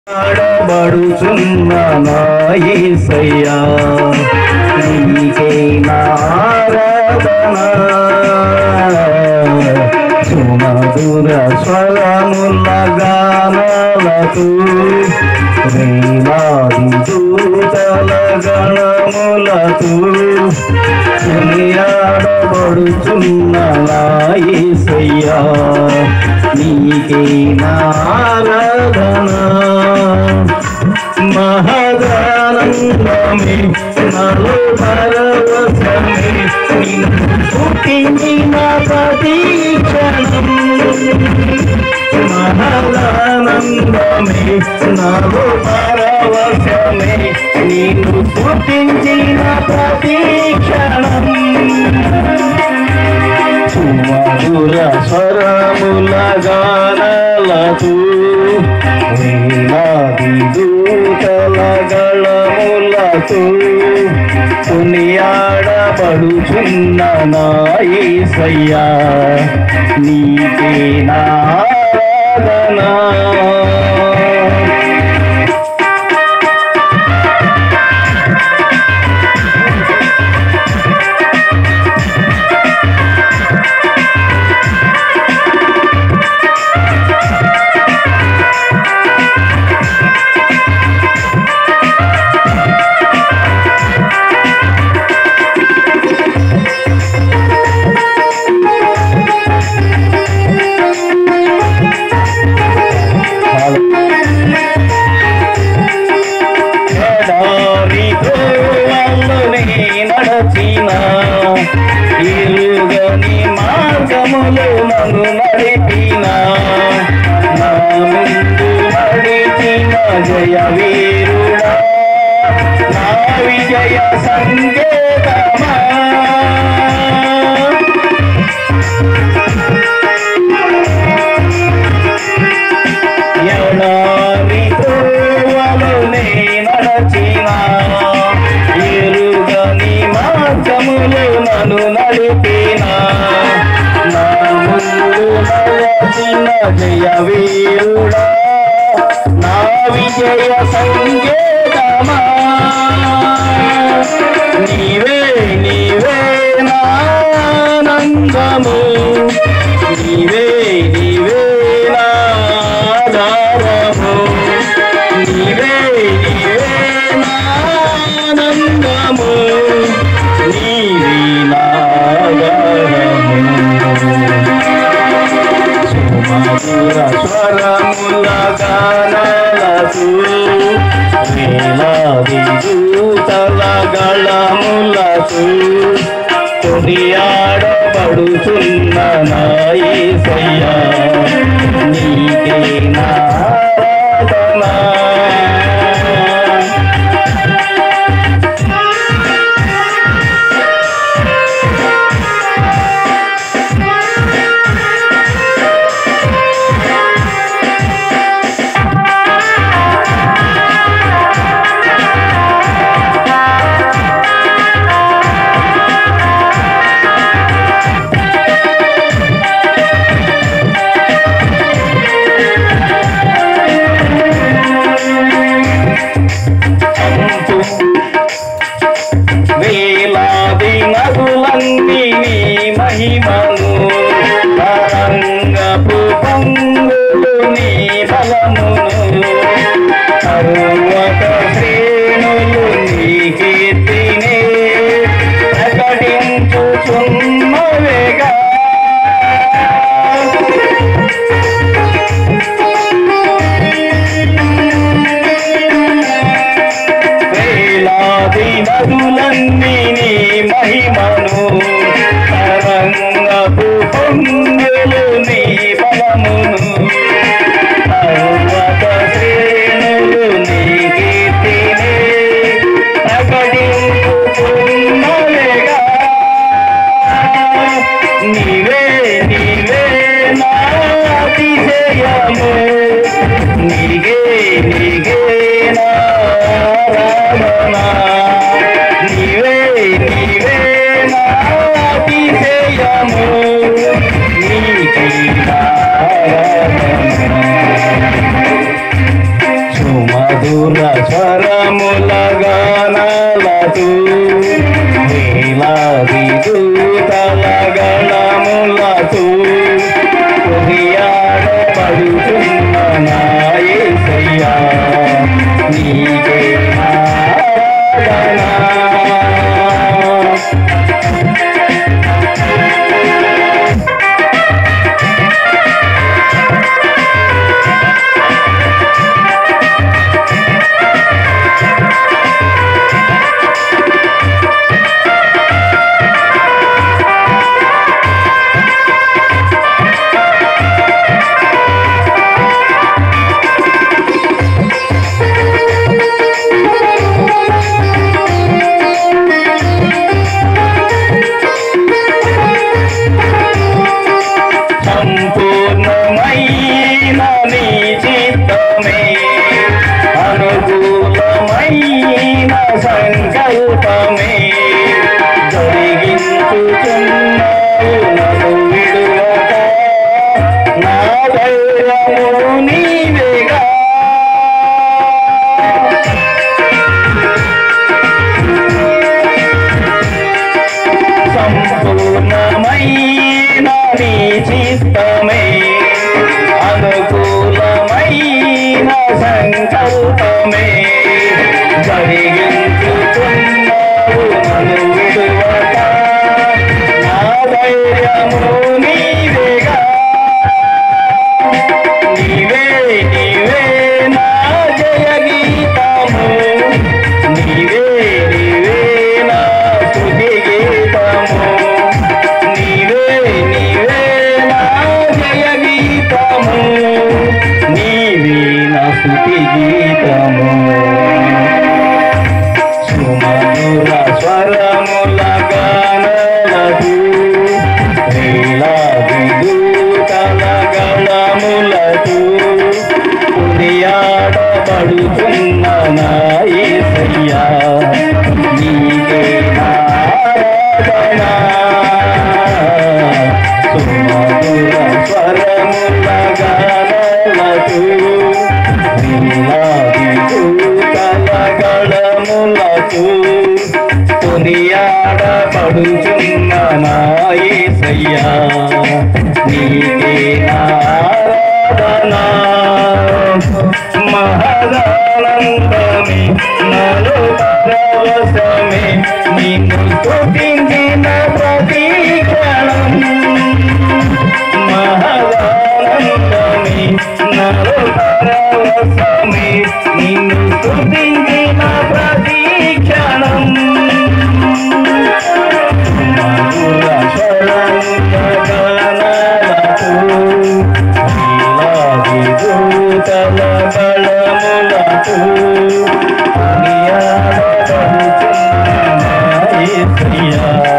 ఆడబడుచున్న నా యేసయ్యా నీకే నా ఆరాధన సుమధుర స్వరముల గానాలతో వేలాది దూతల గణములతో కొనియాడబడుచున్న నా యేసయ్యా నీకే నా ఆరాధన మహదానందమే నాలో పరవశమే నిన్ను పుట్టించిన ప్రతి క్షణం మహదానందమే నాలో పరవశమే నిన్ను పుట్టించిన ప్రతి క్షణం సుమధుర స్వరముల గానాలతో వేలాది దూతల గళములతో కొనియాడబడుచున్న నా యేసయ్యా నీకే నా ఆరాధన ఇరుగని మార్గములు నన్ను నడిపిన నా ముందు నడిచిన జయ వీరుడా నా విజయ సంకేతమా ఎడారి త్రోవలోనే నడచిన ఇరుగని మార్గములు నన్ను నడిపిన నా ముందు నడచిన జయ వీరుడా నా విజయ సంకేతమా నీవే నీవే నా ఆనందము నీవే నీవే నా ఆధారము నీవే నీవే నా ఆనందము నీవే నా ఆధారము సుమధుర స్వరముల గానాలతో వేలాది దూతల గళములతో కొనియాడబడుచున్న నా యేసయ్యా నీకే నా ఆరాధన మధుర స్వరముల గానాలతో వేలాది దూతల గళములతో కొనియాడబడుతున్న నా యేసయ్యా నీకే ఆరాధన. సంపూర్ణమైన నీ చిత్తమే అనుకూలమైన సంకల్పమే జరిగించుచున్నావు నన్ను విడువక నా ధైర్యము నీవేగా. సంపూర్ణమైన నీ చిత్తమే అనుకూలమైన సంకల్పమే జరిగించుచున్నావు నన్ను విడువక నా ధైర్యము నీవేగా. నీవే నీవే నా జయ గీతము నీవే నీవే నా స్తుతి గీతము నీవే నీవే నా జయ గీతము నీవే నా స్తుతి గీతము. సుమధుర స్వరముల గానాలతో వేలాది దూతల గళములతో కొనియాడబడుతున్న నా యేసయ్యా నీకే ఆరాధన. సుమధుర స్వరముల గానాలతో వేలాది దూతల గళములతో కొనియాడబడుచున్న నా యేసయ్యా నీకే ఆరాధన. మహదానందమే నాలో పరవశమే నిన్ను స్తుతించిన ప్రతి క్షణం. మహదానందమే నాలో పరవశమే నిన్ను స్తుతించిన ప్రతి క్షణం. మధుర స్వరముల గానాలతో వేలాది దూతల గళములతో కొనియాడబడుతున్న నా యేసయ్యా